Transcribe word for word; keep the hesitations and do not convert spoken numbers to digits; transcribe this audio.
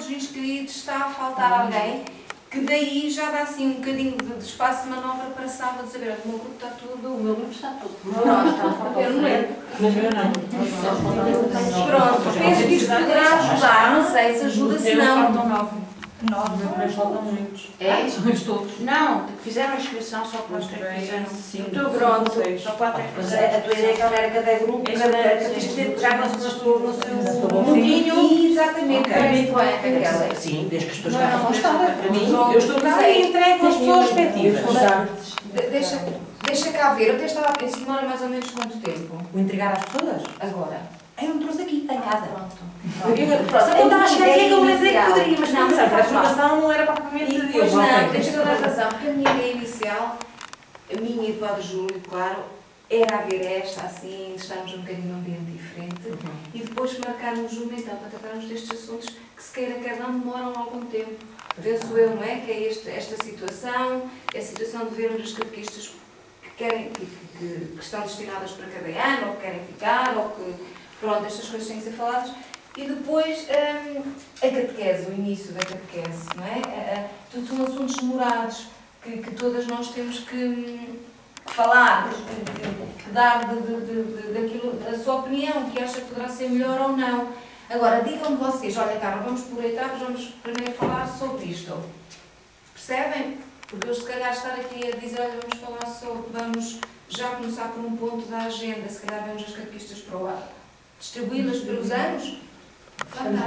todos inscritos, está a faltar alguém, que daí já dá assim um bocadinho de, de espaço de manobra para sábado saber, o meu grupo está tudo... O meu grupo está tudo. Pronto, eu não lembro. Mas eu não. Pronto, penso que isto poderá ajudar, não sei se ajuda, se não. Nove, mas faltam muitos. É? Somos todos. Não, fizeram a inscrição só para os que fizeram. Cinco, Estou pronto, seis. só quatro é que Mas fizeram. a tua ideia é que era cada grupo, cada cada já no seu Sim. mundinho. Exatamente, parece bem, Raquel. Sim, desde que as pessoas Não, já não, estão para mim. Eu estou cá e entrego as pessoas respectivas. De- Deixa, deixa cá ver, eu até estava a pensar, demora mais ou menos quanto tempo? O entregar às pessoas? Agora. Eu não trouxe aqui, está em casa. Pronto. Pronto, eu estava a chegar aqui que eu lembrei que poderia, mas não, Não, mas a faz mal. formação não era propriamente de Pois Deus. não, tens toda a razão, porque a minha ideia inicial, a minha e do Padre Júlio, claro, era haver esta, assim, de estarmos um bocadinho num ambiente diferente Uhum. e depois marcarmos uma então para tratarmos destes assuntos que se queira quer não demoram algum tempo. Penso eu, não é? Que é este, esta situação, é a situação de vermos as catequistas que, querem, que, que, que estão destinadas para cada ano, ou que querem ficar, ou que, pronto, estas coisas têm que ser faladas. E depois hum, a catequese, o início da catequese, não é? Uh, uh, tudo são assuntos demorados que, que todas nós temos que, hum, que falar, que, que, que dar de, de, de, de, daquilo, da sua opinião, que acha que poderá ser melhor ou não. Agora, digam-me vocês, olha, Carla, vamos por etapas, vamos primeiro falar sobre isto. Percebem? Porque eu, se calhar, estar aqui a dizer, olha, vamos falar sobre, vamos já começar por um ponto da agenda, se calhar vamos as catequistas para o ar, distribuí-las pelos anos. Fantástico.